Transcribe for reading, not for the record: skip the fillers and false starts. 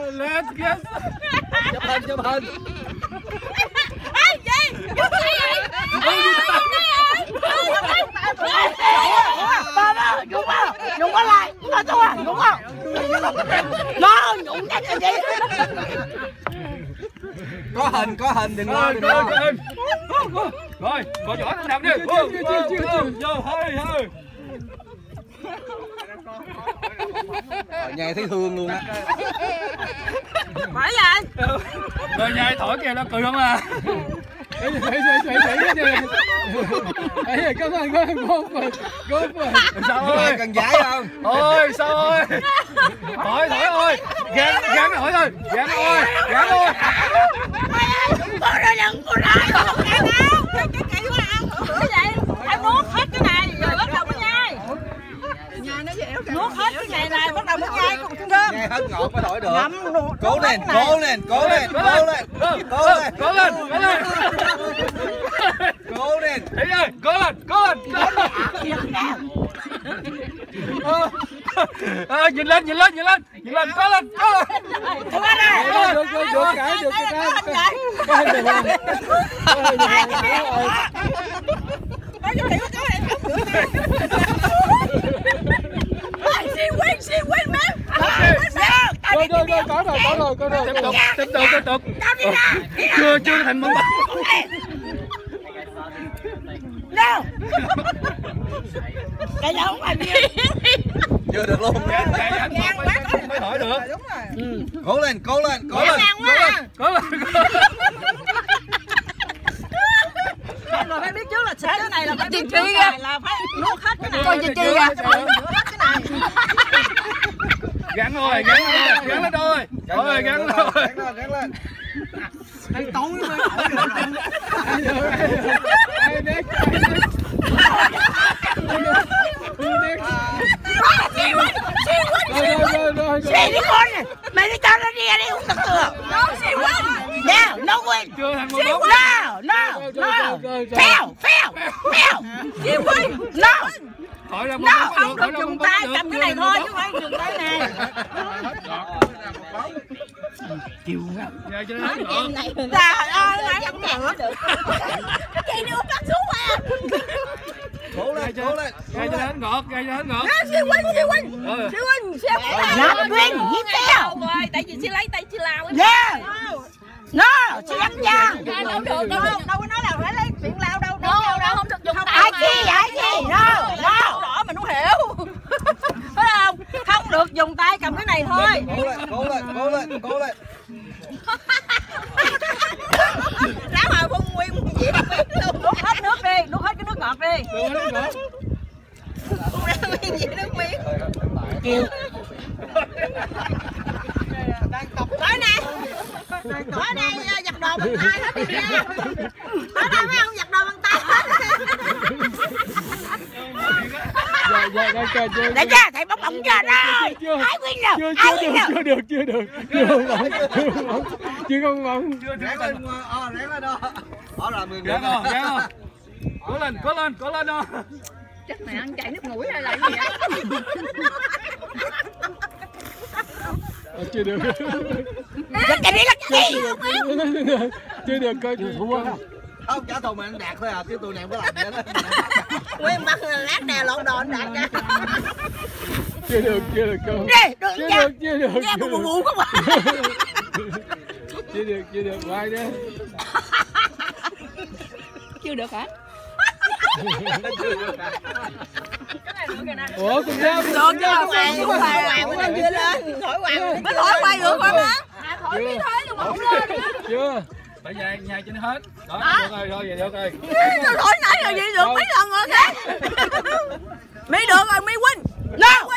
Let's get. Chụp hình. Ai gì? Nhúng vào, nhúng vào lại, nó cho à, nhúng vào. Nó nhúng cái gì? Có hình đừng lo, đừng lo. Rồi, coi giỏi thằng Đầm đi. Vô, hơi. Nhai thấy thương luôn á. Phải vậy? Rồi nhai thổi kìa nó cười không à. Cảm ơn góp phần. Sao ơi? Cần giải không? Ôi sao ơi? Thổi ơi. Gắn thổi thôi. Gắn ơi. Cô ra đừng, cô ra. Cái kỳ quá ăn thử vậy. Em nuốt hết cái này rồi bắt đầu mới nhai. Nuốt hết cái này này bắt đầu mới nhai con cơm. Nhai hết ngọt mới thổi được. Ngậm Cố lên. Cố lên. Thấy ơi, cố lên. Nhìn lên, cố lên. Thôi ra. Được cái. Suy quên má. Rồi, có rồi. Tiếp tục. Chưa thành món bắp. Đâu? Cái đó không gì. Chưa được luôn. Mới thổi được. Cố lên. Rồi phải biết trước là xịt cái này là phải biết trước là phải nuốt hết cái này. Coi chi ra. Nuốt hết cái này. Gắn lên thôi. Rồi, gắn lên. Ăn tối mới Suy đi con này. Mày đi cho nó đi uống thật được. No win. Chưa thành món bắp. No. Fail. Suy win. No. Thổi ra No, không được dùng tay cầm cái này thôi chứ không phải dùng tay này. Chịu ra. Nhai cho nó hết ngọt. Trời ơi, lấy không được. Cái gì đi uống cắt xuống à. cố lên. Nhai cho nó hết ngọt. Siêu Win. Not win, he fail. Rồi, tại vì chị lấy tay chị lao ấy. Yeah. No, chị ăn gian. Đâu có nói là phải lấy chuyện lao đâu. Đâu không được dùng tay. Ai chi? No. Rõ mình không hiểu. Phải không? Không được dùng tay cầm cái này thôi. Cố lên. Lá mà phun nguyên vậy luôn. Nuốt hết nước đi, nuốt hết cái nước ngọt đi. Phun ra nguyên vậy nước miếng. Chịu. Ở đây giặt đồ bằng tay hết đi nha. Ở đây mấy ông giặt đồ bằng tay hết. Để ra, thầy bóng bóng ra rồi. Ai win nào? Chưa được. Chưa không bóng. Ráng lên đó. Bỏ ra 10 Gắn không? Cố lên đó. Chắc mày ăn chạy nước mũi hay là gì vậy? Chưa được. Cái này là cái gì? Chưa được coi thua. Không, trả thù mày ăn đạt thôi à, chứ tụi này không có làm gì hết. Nguyên bắt lát đè lộn đòn đạt ra. Chưa được con. Chưa được. Nghe bù không à? Chưa được, vai đó. Chưa được hả? Ủa con dám. Được chứ hoàng mới lên chưa lên. Thổi hoàng. Mới thổi quay được rồi mà. Thổi biết thế nhưng mà không lên nữa. Chưa. Phải nhai cho nó hết. Đó, được rồi, vậy được rồi. Tôi thổi nãy rồi vậy được mấy lần rồi kìa. Mỹ được rồi, Mỹ win. No.